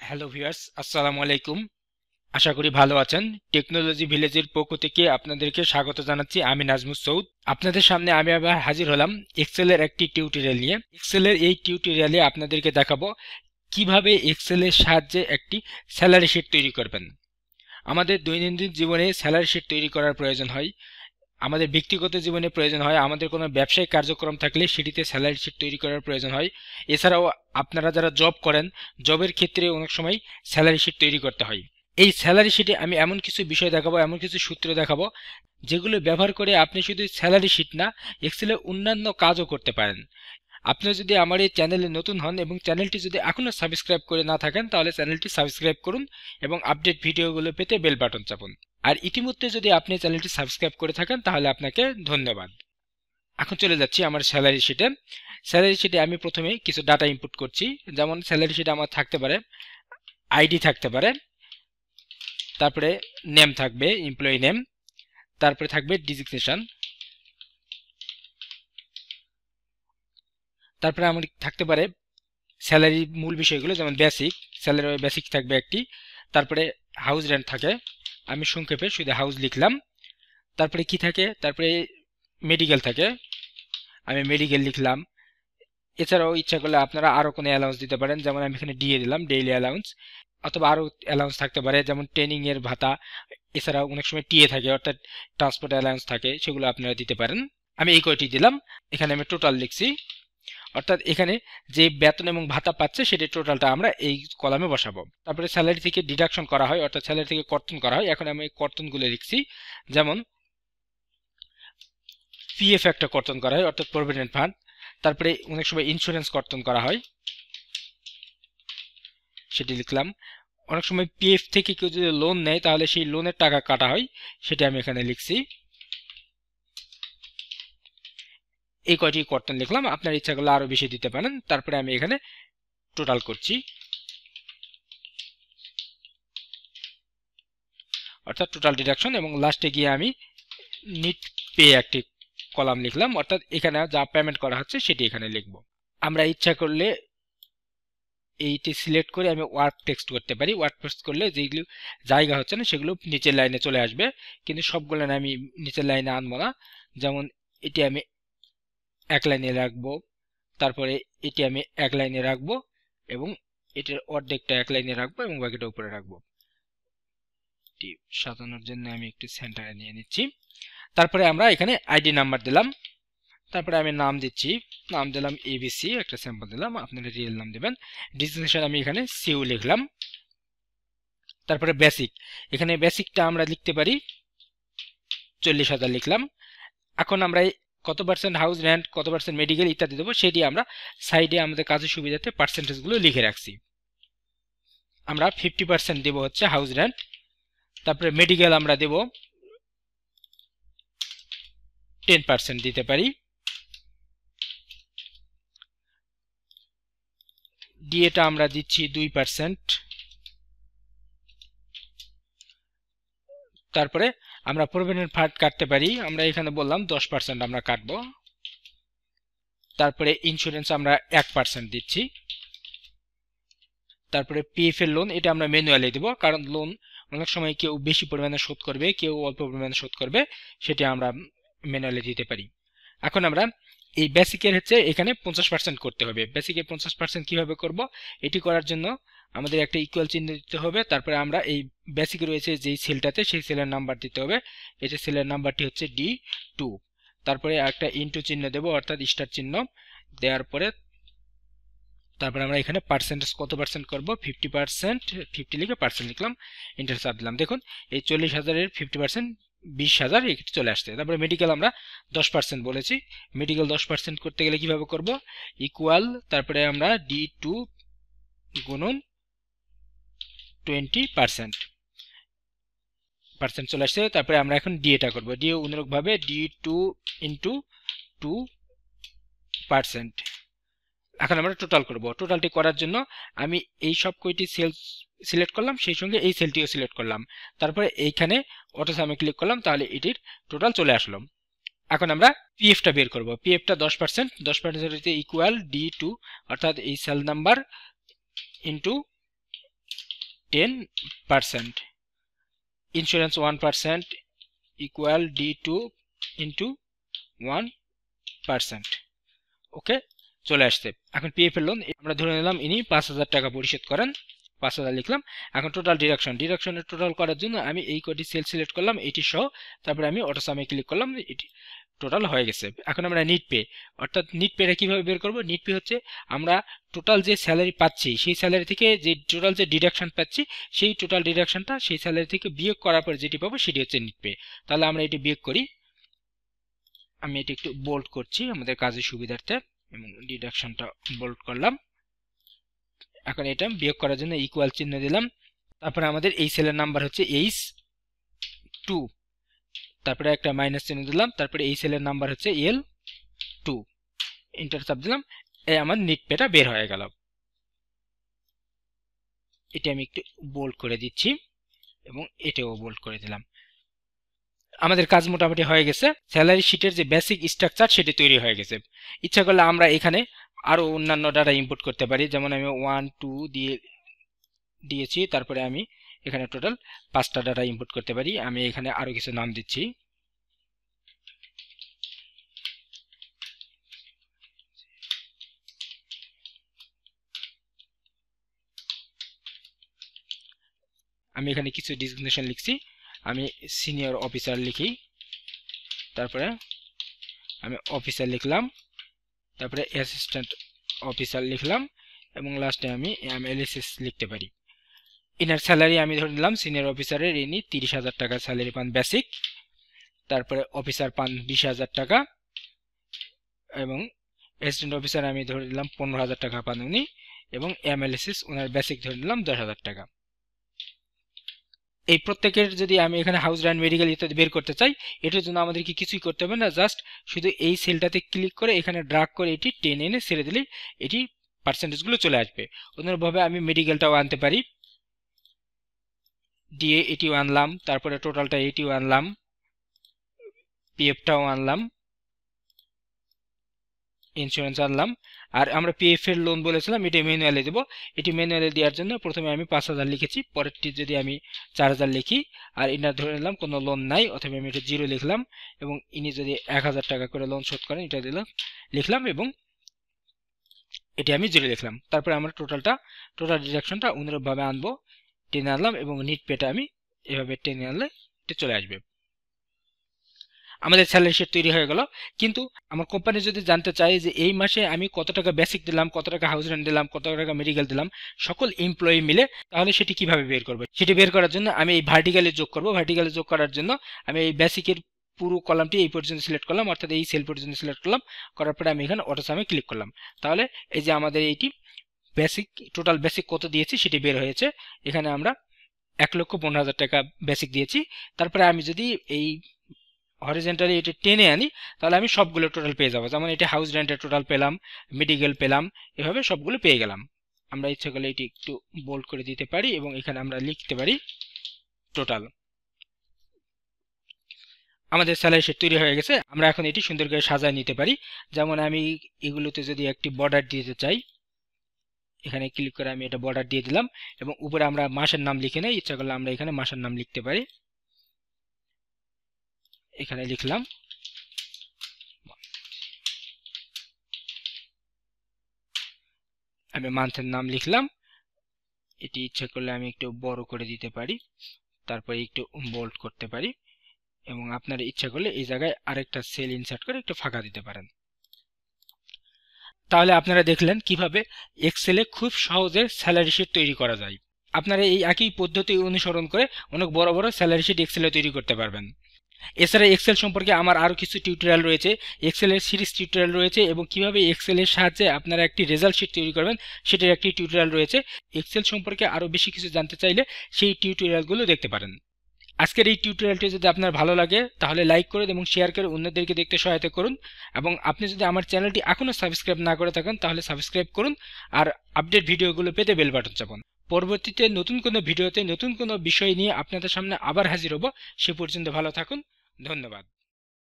Hello viewers, আসসালামু আলাইকুম। আশা করি ভালো আছেন। টেকনোলজি ভিলেজের পক্ষ থেকে আপনাদেরকে স্বাগত জানাচ্ছি। আমি নাজমুস সৌদ। আপনাদের সামনে আমি আবার হাজির হলাম এক্সেলের একটি টিউটোরিয়াল নিয়ে। এক্সেলের এই টিউটোরিয়ালে আপনাদেরকে দেখাবো কিভাবে এক্সেলের সাহায্যে একটি স্যালারি শিট তৈরি করবেন। আমাদের দৈনন্দিন জীবনে স্যালারি শিট তৈরি করার প্রয়োজন হয়। আমাদের ব্যক্তিগত জীবনে প্রয়োজন হয়, আমাদের কোনো ব্যবসায়িক কার্যক্রম থাকলে সেটিতে স্যালারি শিট তৈরি করার প্রয়োজন হয়। এছাড়াও আপনারা যারা জব করেন, জবের ক্ষেত্রে অনেক সময় স্যালারি শিট তৈরি করতে হয়। এই স্যালারি শিটে আমি এমন কিছু বিষয় দেখাবো, এমন কিছু সূত্র দেখাবো যেগুলো ব্যবহার করে আপনি শুধু স্যালারি শিট না, এক্সেলে অন্যান্য কাজও করতে পারেন। আপনি যদি আমার এই চ্যানেলে নতুন হন এবং চ্যানেলটি যদি এখনও সাবস্ক্রাইব করে না থাকেন, তাহলে চ্যানেলটি সাবস্ক্রাইব করুন এবং আপডেট ভিডিওগুলো পেতে বেল বাটন চাপুন। আর ইতিমধ্যে যদি আপনি চ্যানেলটি সাবস্ক্রাইব করে থাকেন তাহলে আপনাকে ধন্যবাদ। এখন চলে যাচ্ছি আমার স্যালারি শিটে। স্যালারি শিটে আমি প্রথমে কিছু ডাটা ইনপুট করছি। যেমন স্যালারি শিটে আমার থাকতে পারে আইডি, থাকতে পারে, তারপরে নেম থাকবে, এমপ্লয়ি নেম, তারপরে থাকবে ডিজিগনেশন, তারপরে আমার থাকতে পারে স্যালারির মূল বিষয়গুলো, যেমন বেসিক স্যালারি, বেসিক থাকবে একটি। তারপরে হাউস রেন্ট থাকে, আমি সংক্ষেপে শুধু হাউস লিখলাম। তারপরে কি থাকে, তারপরে মেডিকেল থাকে, আমি মেডিকেল লিখলাম। এছাড়াও ইচ্ছা করলে আপনারা আরও কোনো অ্যালাউন্স দিতে পারেন, যেমন আমি এখানে ডিএ দিলাম, ডেইলি অ্যালাউন্স। অথবা আরও অ্যালাউন্স থাকতে পারে, যেমন ট্রেনিং এর ভাতা। এছাড়াও অনেক সময় টিএ থাকে, অর্থাৎ ট্রান্সপোর্ট অ্যালাউন্স থাকে, সেগুলো আপনারা দিতে পারেন। আমি এই কয়টি দিলাম। এখানে আমি টোটাল লিখছি, অর্থাৎ এখানে যে বেতন এবং ভাতা পাচ্ছে সেটির টোটালটা আমরা এই কলামে বসাবো। তারপরে স্যালারি থেকে ডিডাকশন করা হয়, অর্থাৎ স্যালারি থেকে কর্তন করা হয়। এখন আমি এই কর্তনগুলো লিখছি। যেমন পিএফ একটা কর্তন করা হয়, অর্থাৎ প্রভিডেন্ট ফান্ড। তারপরে অনেক সময় ইন্স্যুরেন্স কর্তন করা হয়, সেটি লিখলাম। অনেক সময় পিএফ থেকে কেউ যদি লোন নেয় তাহলে সেই লোনের টাকা কাটা হয়, সেটি আমি এখানে লিখছি। এই কয়টি কর্তন লিখলাম, আপনার ইচ্ছা করলে আরো বেশি দিতে পারেন। তারপরে আমি এখানে টোটাল করছি, অর্থাৎ টোটাল ডিডাকশন, এবং লাস্টে গিয়ে আমি নিট পে একটি কলাম লিখলাম, অর্থাৎ এখানে যা পেমেন্ট করা হচ্ছে সেটি এখানে লিখব। আমরা ইচ্ছা করলে এইটি সিলেক্ট করে আমি ওয়ার্ক টেক্সট করতে পারি। ওয়ার্ক টেক্সট করলে যেগুলো জায়গা হচ্ছে না সেগুলো নিচের লাইনে চলে আসবে, কিন্তু সবগুলো আমি নিচের লাইনে আনবো না। যেমন এটি আমি এক লাইনে রাখবো, তারপরে এটি আমি এক লাইনে রাখবো, এবং এটির অর্ধেকটা এক লাইনে রাখবো এবং বাকিটা উপরে রাখবো। এটি সাজানোর জন্য আমি একটু সেন্টারে নিয়ে নিচ্ছি। তারপরে আমরা এখানে আইডি নাম্বার দিলাম, তারপরে আমি নাম দিচ্ছি, নাম দিলাম এবিসি, একটা স্যাম্পল দিলাম, আপনারা রিয়েল নাম দেবেন। ডেজিগনেশন আমি এখানে সিউ লিখলাম। তারপরে বেসিক, এখানে বেসিকটা আমরা লিখতে পারি 40,000 লিখলাম। এখন আমরা কত পার্সেন্ট হাউস রেন্ট, কত পার্সেন্ট মেডিকেল ইত্যাদি দেবো, সেটি আমরা সাইডে আমাদের কাজের সুবিধাতে পার্সেন্টেজগুলো লিখে রাখছি। আমরা 50% দেবো হচ্ছে হাউস রেন্ট। তারপরে মেডিকেল আমরা দেব 10% দিতে পারি। ডিএটা আমরা দিচ্ছি 2%। তারপরে আমরা প্রভিডেন্ট ফান্ড কাটতে পারি, আমরা এখানে বললাম 10% আমরা কাটবো। তারপরে ইন্স্যুরেন্স আমরা 1% দিচ্ছি। তারপরে পিএফ এর লোন, এটা আমরা ম্যানুয়ালি দেব, কারণ লোন অনেক সময় কেউ বেশি পরিমাণে শোধ করবে, কেউ অল্প পরিমাণে শোধ করবে, সেটা আমরা ম্যানুয়ালি দিতে পারি। এখন আমরা এই বেসিকের হচ্ছে এখানে 50% করতে হবে। বেসিকের 50% কিভাবে করব, এটি করার জন্য আমাদের একটা ইকুয়াল চিহ্ন দিতে হবে। তারপরে আমরা এই বেসিক রয়েছে যেই সেলটাতে, সেই সেলের নাম্বার দিতে হবে। এই যে সেলের নাম্বারটি হচ্ছে D2। তারপরে একটা ইনটু চিহ্ন দেব, অর্থাৎ স্টার চিহ্ন দেওয়ার পরে তারপরে আমরা এখানে পার্সেন্টেজ কত পার্সেন্ট করব, 50%, 50 লিখে পার্সেন্ট লিখলাম, এন্টার চাপ দিলাম। দেখুন এই 40,000-এর 50% 20,000 এখানে চলে আসছে। তারপরে মেডিকেল আমরা 10% বলেছি। মেডিকেল 10% করতে গেলে কিভাবে করব, ইকুয়াল, তারপরে আমরা D2 গুণন 20% চলে আসছে। তারপরে আমরা এখন ডিএটা করব, ডিএ অনুরূপভাবে D2 ইন্টু 2%। এখন আমরা টোটাল করব। টোটালটি করার জন্য আমি এই সব কয়টি সেল সিলেক্ট করলাম, সেই সঙ্গে এই সেলটিও সিলেক্ট করলাম। তারপরে এইখানে অটো সামে ক্লিক করলাম, তাহলে এটির টোটাল চলে আসলো। এখন আমরা পিএফটা বের করব। পিএফটা 10%, 10% ইকুয়াল D2, অর্থাৎ এই cell number into 10%, insurance 1% equal D2 into 1%। Okay, চলে আসছে। এখন পিএফ এর লোন আমরা ধরে নিলাম ইনি 5,000 টাকা পরিশোধ করেন, 5,000 লিখলাম। এখন টোটাল ডিডাকশনের টোটাল করার জন্য আমি এই কটি সেল সিলেক্ট করলাম এটি সহ, তারপরে আমি অটো সামে ক্লিক করলাম, এটি টোটাল হয়ে গেছে। এখন আমরা নিট পে, অর্থাৎ নিট পেটা কিভাবে বের করব? নিট পে হচ্ছে আমরা টোটাল যে স্যালারি পাচ্ছি সেই স্যালারি থেকে যে টোটাল যে ডিডাকশন পাচ্ছি সেই টোটাল ডিডাকশনটা সেই স্যালারি থেকে বিয়োগ করার পর যেটি পাবো সেটি হচ্ছে নিট পে। তাহলে আমরা এটি বিয়োগ করি, আমি এটি একটু বোল্ড করছি আমাদের কাজের সুবিধার্থে এবং ডিডাকশনটা বোল্ড করলাম। এখন এটা বিয়োগ করার জন্য ইকুয়াল চিহ্ন দিলাম, তারপরে আমাদের এই সেলের নাম্বার হচ্ছে H2, তারপরে একটা মাইনাস চিহ্ন দিলাম, তারপরে এই সেলের নাম্বার হচ্ছে L2, এন্টার চাপ দিলাম, এই আমার নিট পেটা বের হয়ে গেল। এটি আমি একটু বোল্ড করে দিচ্ছি এবং এটাও বোল্ড করে দিলাম। আমাদের কাজ মোটামুটি হয়ে গেছে। স্যালারি শিটের যে বেসিক স্ট্রাকচার সেটি তৈরি হয়ে গেছে। ইচ্ছা করলে আমরা এখানে আরো অন্যান্য ডাটা ইনপুট করতে পারি, যেমন আমি 1 2 দিয়েছি, তারপরে আমি এখানে টোটাল 5টা ডাটা ইনপুট করতে পারি। আমি এখানে আরো কিছু নাম দিচ্ছি, আমি এখানে কিছু ডিজিগনেশন লিখছি, আমি সিনিয়র অফিসার লিখি, তারপরে আমি অফিসার লিখলাম, তারপরে অ্যাসিস্ট্যান্ট অফিসার লিখলাম এবং লাস্টে আমি এমএলএসএস লিখতে পারি। ইনার স্যালারি আমি ধরে নিলাম সিনিয়র অফিসারের ইনি 30,000 টাকা স্যালারি পান বেসিক, তারপরে অফিসার পান 20,000 টাকা এবং অ্যাসিস্ট্যান্ট অফিসার আমি ধরে নিলাম 15,000 টাকা পান উনি, এবং এমএলএসএস ওনার বেসিক ধরে নিলাম 10,000 টাকা। এই প্রত্যেকের যদি আমি এখানে হাউস রেন্ট মেডিকেল ইত্যাদি বের করতে চাই, এটার জন্য আমাদের কি কিছুই করতে হবে না, জাস্ট শুধু এই সেলটাতে ক্লিক করে এখানে ড্রাগ করে এটি টেনে এনে ছেড়ে দিলেই এটি পার্সেন্টেজগুলো চলে আসবে। অন্যভাবে আমি মেডিকেলটাও আনতে পারি, দিয়ে এটিও আনলাম, তারপরে টোটালটা এটিও আনলাম, পিএফটাও আনলাম, ইন্স্যুরেন্স আনলাম। আর আমরা পিএফ এর লোন বলেছিলাম এটি ম্যানুয়ালি দেবো, এটি ম্যানুয়ালি দেওয়ার জন্য প্রথমে আমি 5,000 লিখেছি, পরেরটি যদি আমি 4,000 লিখি, আর ইনার ধরে নিলাম কোনো লোন নাই, অথবা আমি এটা 0 লিখলাম, এবং ইনি যদি 1,000 টাকা করে লোন শোধ করেন এটা লিখলাম এবং এটি আমি 0 লিখলাম। তারপরে আমরা টোটাল ডিডাকশনটা অনুরূপভাবে আনবো, টেনে আনলাম এবং নিট পেটা আমি এভাবে টেনে আনলে এটা চলে আসবে। আমাদের স্যালারি শিট তৈরি হয়ে গেল। কিন্তু আমার কোম্পানি যদি জানতে চায় যে এই মাসে আমি কত টাকা বেসিক দিলাম, কত টাকা হাউস রেন্ট দিলাম, কত টাকা মেডিকেল দিলাম সকল এমপ্লয়ি মিলে, তাহলে সেটি কিভাবে বের করবে? সেটি বের করার জন্য আমি এই ভার্টিক্যালে যোগ করব। ভার্টিক্যালে যোগ করার জন্য আমি এই বেসিকের পুরো কলামটি এই পর্যন্ত সিলেক্ট করলাম, অর্থাৎ এই সেল পর্যন্ত সিলেক্ট করলাম, করার পরে আমি এখানে অটো সামে ক্লিক করলাম। তাহলে এই যে আমাদের এইটি বেসিক, টোটাল বেসিক কত দিয়েছি সেটি বের হয়েছে। এখানে আমরা 1,15,000 টাকা বেসিক দিয়েছি। তারপরে আমি যদি এই হরিজন্টালি এটা টেনে আনি তাহলে আমি সবগুলো টোটাল পেয়ে যাবো, যেমন এটা হাউস রেন্টের টোটাল পেলাম, মেডিকেল পেলাম, এভাবে সবগুলো পেয়ে গেলাম। আমরা ইচ্ছা করলে এটি একটু বোল্ড করে দিতে পারি এবং এখানে আমরা লিখতে পারি টোটাল। আমাদের স্যালারি শিট তৈরি হয়ে গেছে। আমরা এখন এটি সুন্দর করে সাজায় নিতে পারি। যেমন আমি এগুলোতে যদি একটি বর্ডার দিতে চাই, এখানে ক্লিক করে আমি এটা বর্ডার দিয়ে দিলাম এবং উপরে আমরা মাসের নাম লিখে নেই, ইচ্ছা করলে আমরা এখানে মাসের নাম লিখতে পারি, এখানে লিখলাম, আমি মান্থের নাম লিখলাম। এটি ইচ্ছা করলে আমি একটু বড় করে দিতে পারি, তারপরে একটু বোল্ড করতে পারি, এবং আপনার ইচ্ছা করলে এই জায়গায় আরেকটা সেল ইনসার্ট করে একটু ফাঁকা দিতে পারেন। তাহলে আপনারা দেখলেন কিভাবে এক্সেলে খুব সহজে স্যালারি শিট তৈরি করা যায়। আপনারা এই একই পদ্ধতি অনুসরণ করে অনেক বড় বড় স্যালারি শিট এক্সেলে তৈরি করতে পারবেন। এছাড়া এক্সেল সম্পর্কে আমার আরও কিছু টিউটোরিয়াল রয়েছে, এক্সেলের সিরিজ টিউটোরিয়াল রয়েছে, এবং কিভাবে এক্সেলের সাহায্যে আপনারা একটি রেজাল্ট শিট তৈরি করবেন সেটার একটি টিউটোরিয়াল রয়েছে। এক্সেল সম্পর্কে আরও বেশি কিছু জানতে চাইলে সেই টিউটোরিয়ালগুলো দেখতে পারেন। আজকের এই টিউটোরিয়ালটি যদি আপনার ভালো লাগে তাহলে লাইক করুন এবং শেয়ার করে অন্যদেরকে দেখতে সহায়তা করুন, এবং আপনি যদি আমার চ্যানেলটি এখনও সাবস্ক্রাইব না করে থাকেন তাহলে সাবস্ক্রাইব করুন, আর আপডেট ভিডিওগুলো পেতে বেল বাটন চাপুন। পরবর্তীতে নতুন কোনো ভিডিওতে নতুন কোনো বিষয় নিয়ে আপনাদের সামনে আবার হাজির হব। সে পর্যন্ত ভালো থাকুন, ধন্যবাদ।